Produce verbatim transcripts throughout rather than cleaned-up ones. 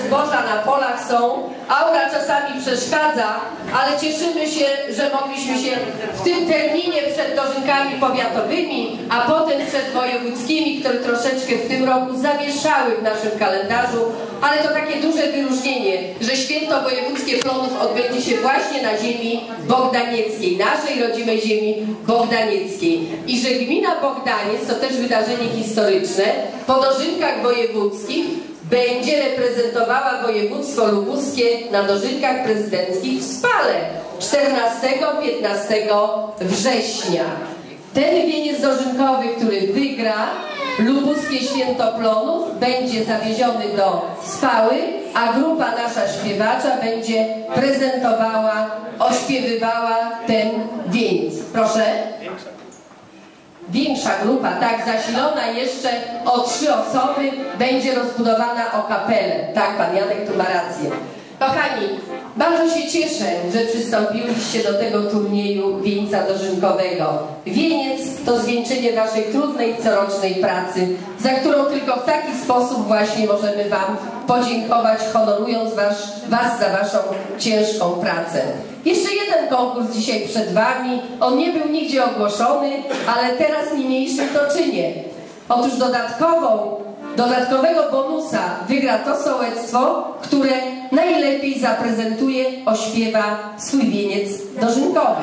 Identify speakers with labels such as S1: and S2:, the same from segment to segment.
S1: zboża na polach są. Aura czasami przeszkadza, ale cieszymy się, że mogliśmy się w tym terminie przed dożynkami powiatowymi, a potem przed wojewódzkimi, które troszeczkę w tym roku zawieszały w naszym kalendarzu, ale to takie duże wyróżnienie, że święto wojewódzkie plonów odbędzie się właśnie na ziemi bogdanieckiej, naszej rodzimej ziemi bogdanieckiej. I że gmina Bogdaniec, to też wydarzenie historyczne, po dożynkach wojewódzkich będzie reprezentowała województwo lubuskie na dożynkach prezydenckich w Spale czternastego piętnastego września. Ten wieniec dożynkowy, który wygra lubuskie święto plonów, będzie zawieziony do Spały, a grupa nasza śpiewacza będzie prezentowała, ośpiewywała ten wieniec. Proszę. Większa grupa, tak, zasilona jeszcze o trzy osoby, będzie rozbudowana o kapelę. Tak, pan Janek tu ma rację. Kochani, bardzo się cieszę, że przystąpiliście do tego turnieju wieńca dożynkowego. Wieniec to zwieńczenie waszej trudnej corocznej pracy, za którą tylko w taki sposób właśnie możemy wam podziękować, honorując was, was za waszą ciężką pracę. Jeszcze jeden konkurs dzisiaj przed wami. On nie był nigdzie ogłoszony, ale teraz niniejszym to czynię. Otóż dodatkową Dodatkowego bonusa wygra to sołectwo, które najlepiej zaprezentuje, ośpiewa swój wieniec dożynkowy.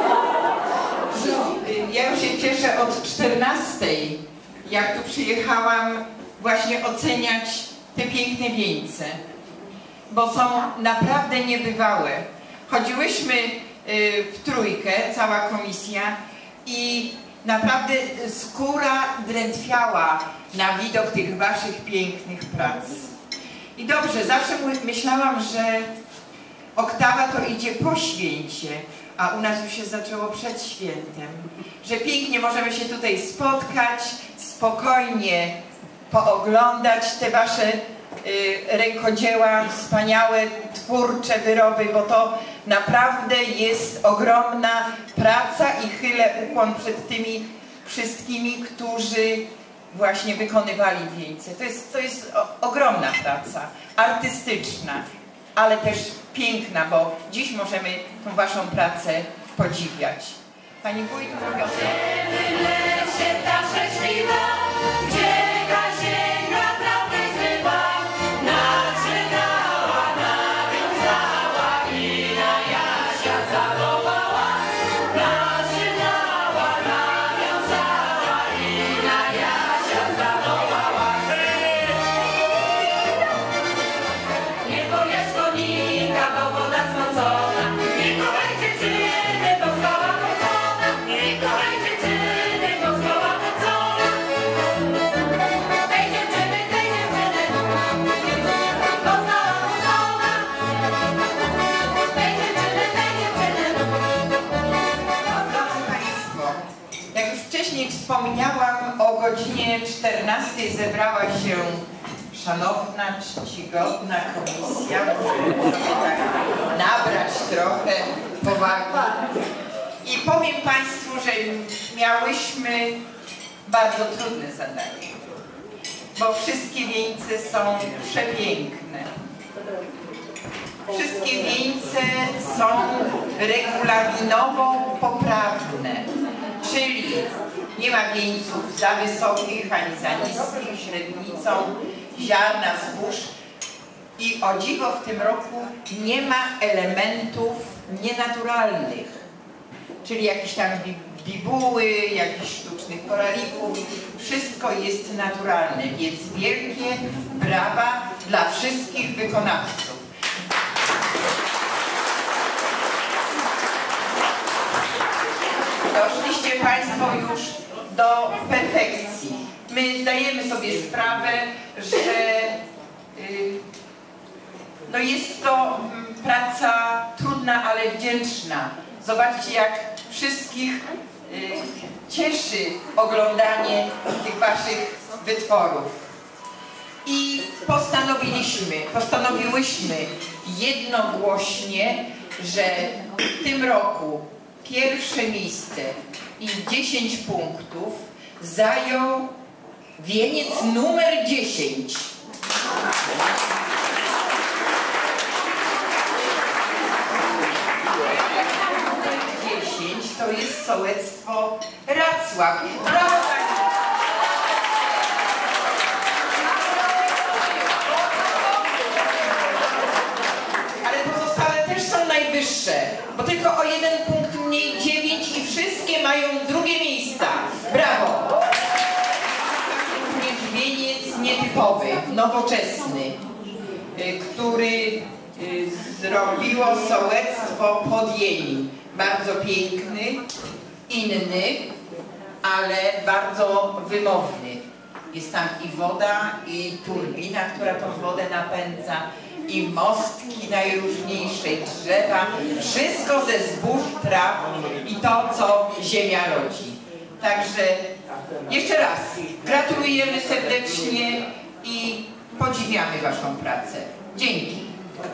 S2: Ja już się cieszę od czternastej, jak tu przyjechałam właśnie oceniać te piękne wieńce, bo są naprawdę niebywałe. Chodziłyśmy w trójkę, cała komisja, i naprawdę skóra drętwiała na widok tych waszych pięknych prac. I dobrze, zawsze myślałam, że oktawa to idzie po święcie, a u nas już się zaczęło przed świętem. Że pięknie możemy się tutaj spotkać, spokojnie pooglądać te wasze y, rękodzieła, wspaniałe, twórcze wyroby, bo to naprawdę jest ogromna praca i chylę ukłon przed tymi wszystkimi, którzy właśnie wykonywali wieńce. To jest, to jest o, ogromna praca, artystyczna, ale też piękna, bo dziś możemy tą waszą pracę podziwiać. Pani wójt mówi o tym. Wspomniałam, o godzinie czternastej zebrała się szanowna, czcigodna komisja, żeby tak nabrać trochę powagi. I powiem państwu, że miałyśmy bardzo trudne zadanie, bo wszystkie wieńce są przepiękne. Wszystkie wieńce są regulaminowo poprawne, czyli nie ma wieńców za wysokich ani za niskich, średnicą ziarna, zbóż. I o dziwo w tym roku nie ma elementów nienaturalnych, czyli jakieś tam bibuły, jakichś sztucznych koralików. Wszystko jest naturalne, więc wielkie brawa dla wszystkich wykonawców. Doszliście państwo już do perfekcji. My zdajemy sobie sprawę, że y, no jest to y, praca trudna, ale wdzięczna. Zobaczcie, jak wszystkich y, cieszy oglądanie tych waszych wytworów. I postanowiliśmy, postanowiłyśmy jednogłośnie, że w tym roku pierwsze miejsce i dziesięć punktów zajął wieniec numer dziesięć. to jest sołectwo Racław. Brawo, Pani. Ale pozostałe też są najwyższe, bo tylko o jeden punkt mniej, dziewięć i wszystkie mają drugie miejsca. Brawo! Niedźwieniec nietypowy, nowoczesny, który zrobiło sołectwo Podjęli. Bardzo piękny, inny, ale bardzo wymowny. Jest tam i woda, i turbina, która tą wodę napędza, i mostki najróżniejsze, i drzewa. Wszystko ze zbóż, traw i to, co ziemia rodzi. Także jeszcze raz gratulujemy serdecznie i podziwiamy Waszą pracę. Dzięki.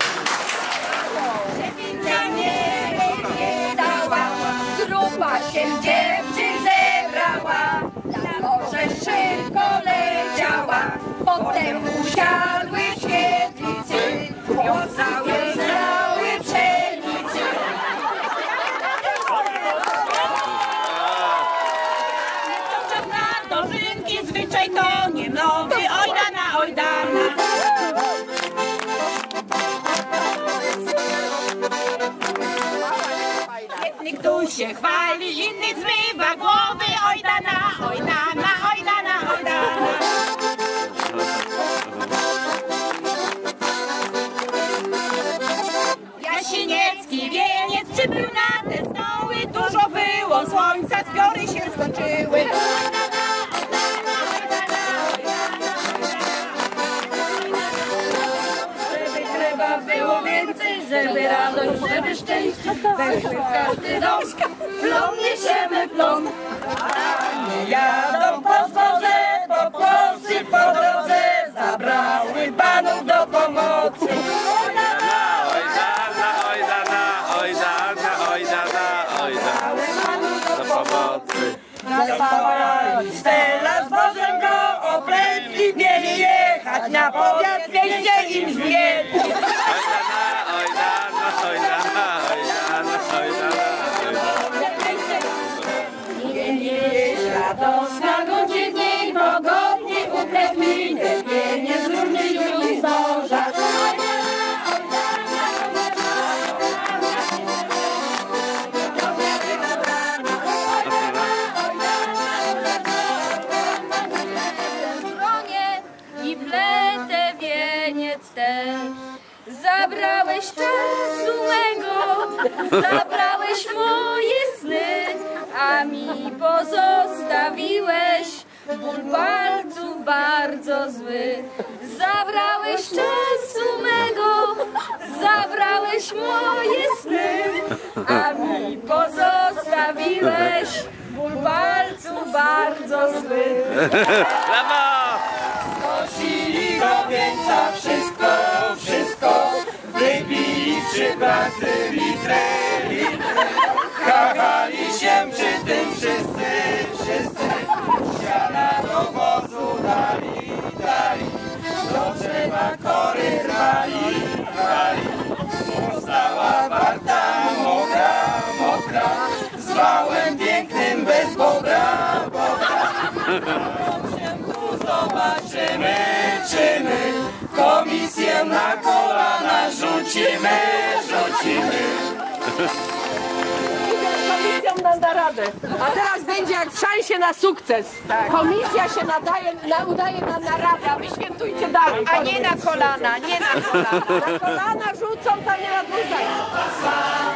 S3: Grupa się dziewczyn zebrała, na morze szybko leciała, potem usiadły w świetlicy, wiązały znały pszenicy.
S4: Na dożynki zwyczaj to nie nowy, ojdana, ojdana. Jednych tu się chwali, innych zmywa głowy, ojdana, ojdana, ojdana, ojdana. Jasieniecki wieniec przybył na te stoły, dużo było słońca, zbiory się skończyły. Żeby chleba było więcej, żeby radość, żeby szczęście, weszły w każdy dom, plon niesiemy plon. Nie jadą po zboże, po kłosy po drodze, zabrały panów do pomocy. Zapałali Stella z Bożem go opletli, mieli jechać na powiat, wieście im zmietli.
S5: Ojdana, ojdana, ojdana, ojdana, ojdana.
S3: Nie jest radosna, godzinie i pogodnie upletli, lepienie z różnych ludzi zboża. I pletę wieniec ten. Zabrałeś czasu mego, zabrałeś moje sny, a mi pozostawiłeś ból palców bardzo zły. Zabrałeś czasu mego, zabrałeś moje sny, a mi pozostawiłeś ból palców bardzo zły.
S5: Brawo!
S6: Skosili do wieńca wszystko, wszystko, wypili przy pracy litry, litry. Chachali się przy tym wszyscy, wszyscy, siana do wozu dali, dali, do drzewa kory rwali, rwali. Została warta mokra, mokra, z wałem pięknym bez bobra, bobra. Zobaczymy, czy my komisję na kolana rzucimy, rzucimy.
S7: Komisją nam da radę. A teraz będzie jak w szansie na sukces. Komisja się nadaje, na, udaje na naradę, a wy świętujcie dalej.
S4: A nie na kolana, nie na kolana.
S7: Na kolana rzucą, to nie ma dwóch zdań.